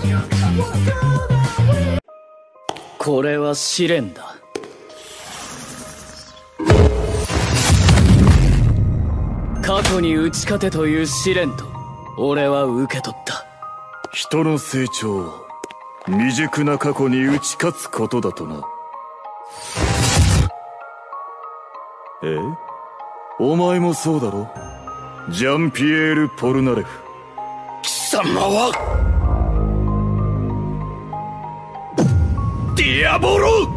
これは試練だ。過去に打ち勝てという試練と俺は受け取った。 人の成長は未熟な過去に打ち勝つことだとな。お前もそうだろ、ジャンピエール・ポルナレフ。 貴様はディアボロ！